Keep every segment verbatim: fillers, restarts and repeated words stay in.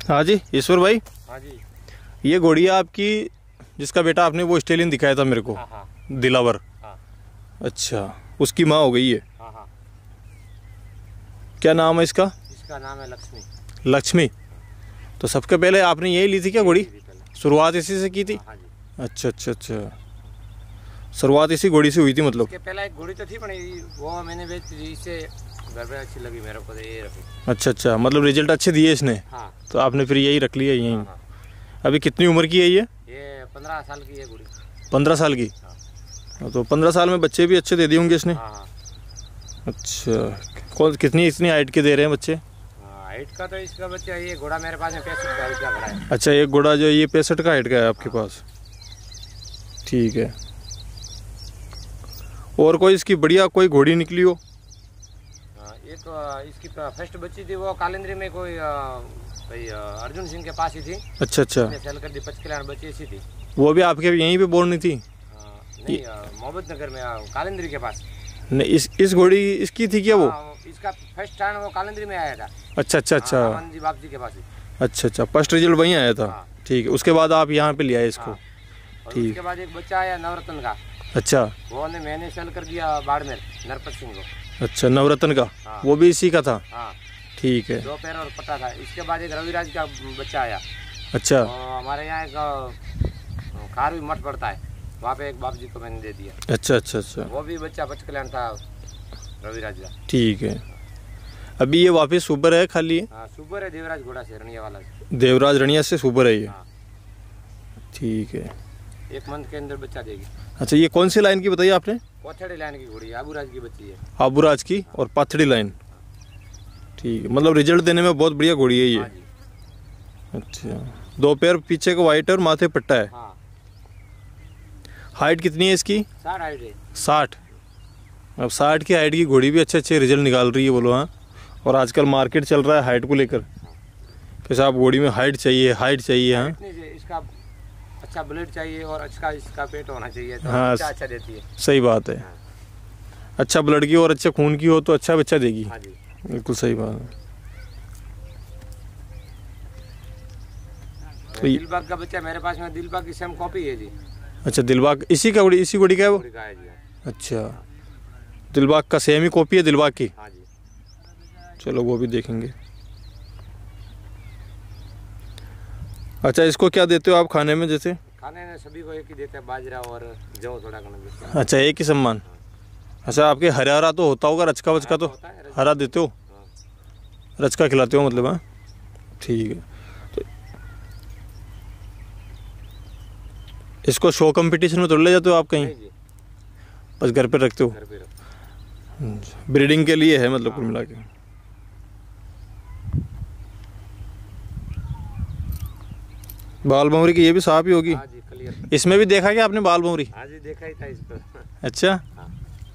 हाँ जी ईश्वर भाई। हाँ जी। ये घोड़ी आपकी जिसका बेटा आपने वो स्टेलियन दिखाया था मेरे को। हाँ हाँ। दिलावर। हाँ। अच्छा उसकी माँ हो गई है। हाँ हाँ। क्या नाम है इसका? इसका नाम है लक्ष्मी। लक्ष्मी। तो सबसे पहले आपने यही ली थी क्या घोड़ी? शुरुआत इसी से की थी? हाँ जी। अच्छा अच्छा अच्छा, शुरुआत इसी घोड़ी से हुई थी मतलब? इसके पहले एक घोड़ी तो थी पर वो मैंने बेच दी, इससे घर पे अच्छी लगी मेरे को तो ये रखी। अच्छा अच्छा, मतलब रिजल्ट अच्छे दिए इसने। हाँ। तो आपने फिर यही रख लिया यहीं। हाँ हाँ। अभी कितनी उम्र की है ये? ये पंद्रह साल की है घोड़ी। पंद्रह साल की? हाँ। तो पंद्रह साल में बच्चे भी अच्छे दे दिए होंगे इसने। हाँ हाँ। अच्छा कौन कितनी इतनी हाइट के दे रहे हैं बच्चे? हाइट का तो इसका बच्चा ये घोड़ा मेरे पास में पैंसठ का हाइट का घोड़ा है। अच्छा एक घोड़ा जो ये पैंसठ का हाइट का है आपके पास। ठीक है। और कोई इसकी बढ़िया कोई घोड़ी निकली हो? ये तो इसकी फर्स्ट बच्ची थी वो कालिंद्री में कोई भाई अर्जुन सिंह के पास ही थी। अच्छा अच्छा। सेल कर दी पचकल्याण बच्ची ऐसी थी। वो भी आपके यहीं पे बोर्न थी? नहीं मोहब्बत नगर में कालिंद्री के पास। नहीं इस इस घोड़ी इसकी थी क्या? वो इसका फर्स्ट टाइम वो कालिंद्री में आया था। अच्छा अच्छा अच्छा। अमन जी बाप जी के पास ही। अच्छा अच्छा फर्स्ट रिजल्ट वहीं आया था। ठीक है उसके बाद आप यहाँ पे ले आए इसको। ठीक। उसके बाद एक बच्चा आया नवरत्न का। अच्छा वो ने मैंने सेल कर दिया बाड़मेर नरपत सिंह को। अच्छा नवरत्न का। हाँ। वो भी इसी का था। हाँ। ठीक है। दो पैर और पट्टा था। इसके बाद एक रविराज का बच्चा आया। अच्छा हमारे यहाँ एक खारवी मठ पड़ता है वहाँ पे एक बाप जी को मैंने दे दिया। अच्छा अच्छा अच्छा। वो भी बच्चा पचकल्याण था रविराज का। ठीक है। अभी ये वापस सुपर है खाली है? हाँ सुपर है देवराज घोड़ा से रनिया वाला से। देवराज रनिया से सुपर है ये। हाँ। ठीक है एक मंथ के अंदर बच्चा देगी। अच्छा ये कौन सी लाइन की बताइए आपने? पाथड़ी लाइन की घोड़ी आबूराज की बच्ची है। आबूराज की और पाथड़ी लाइन। ठीक है मतलब रिजल्ट देने में बहुत बढ़िया घोड़ी है ये। अच्छा दो पैर पीछे को वाइट और माथे पट्टा है। हाँ। हाइट कितनी है इसकी? साठ हाइट है। साठ। अब साठ की हाइट की घोड़ी भी अच्छे अच्छे रिजल्ट निकाल रही है बोलो। हाँ और आजकल मार्केट चल रहा है हाइट को लेकर। कैसे आप घोड़ी में हाइट चाहिए हाइट चाहिए। हाँ इसका अच्छा ब्लड चाहिए और अच्छा इसका पेट होना चाहिए तो हाँ अच्छा अच्छा देती है। सही बात है। हाँ। अच्छा ब्लड की और अच्छे खून की हो तो अच्छा बच्चा देगी। हाँ जी बिल्कुल सही बात है। तो दिलबाग का बच्चा मेरे पास में दिलबाग की सेम कॉपी है जी। अच्छा दिलबाग इसी का घोड़ी इसी घोड़ी का है वो? है जी। अच्छा दिलबाग का सेम ही कॉपी है दिलबाग की। हाँ जी। चलो वो भी देखेंगे। अच्छा इसको क्या देते हो आप खाने में? जैसे खाने में सभी को एक ही देते हैं बाजरा और जौ थोड़ा करना। अच्छा एक ही सम्मान। अच्छा आपके हरा हरा तो होता होगा रचका वचका तो हरा देते हो? रचका खिलाते हो मतलब? हाँ ठीक है। तो इसको शो कंपटीशन में तो ले जाते हो आप कहीं? बस घर पे रखते हो? ब्रीडिंग के लिए है मतलब कुल मिला के। बाल भंवरी की ये भी साफ ही होगी। हाँ जी, क्लियर। इसमें भी देखा क्या आपने बाल भंवरी? हाँ जी देखा ही था इसको। अच्छा। हाँ।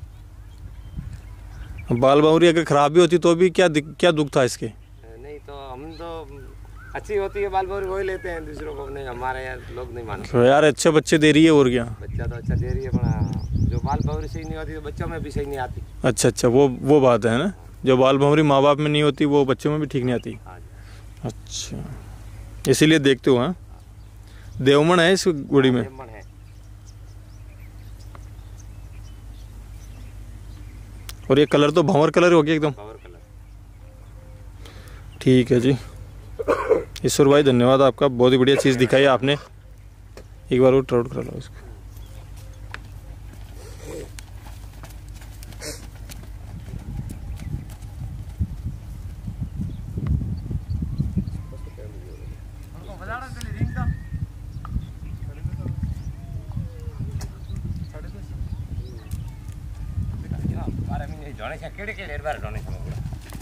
बाल भंवरी अगर खराब भी होती तो भी क्या क्या दुख था इसके? नहीं तो हम तो अच्छी होती है बाल भंवरी वही लेते हैं दूसरों को नहीं हमारे यार लोग नहीं मानते। तो यार अच्छे बच्चे दे रही है और क्या? बच्चा तो अच्छा दे रही है पर जो बाल भंवरी सही नहीं होती तो बच्चों में भी सही नहीं आती। अच्छा अच्छा वो वो बात है ना। जो बाल भंवरी माँ बाप में नहीं होती वो बच्चों में भी ठीक नहीं आती। अच्छा इसीलिए देखते हो। हाँ देवमन है इस घोड़ी में? है। और ये कलर तो भंवर कलर हो गया एकदम। ठीक है जी ईश्वर भाई धन्यवाद आपका। बहुत ही बढ़िया चीज़ दिखाई आपने। एक बार वो ट्राउट करा लो इसको।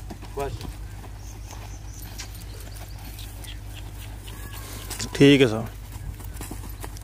ठीक है साहब।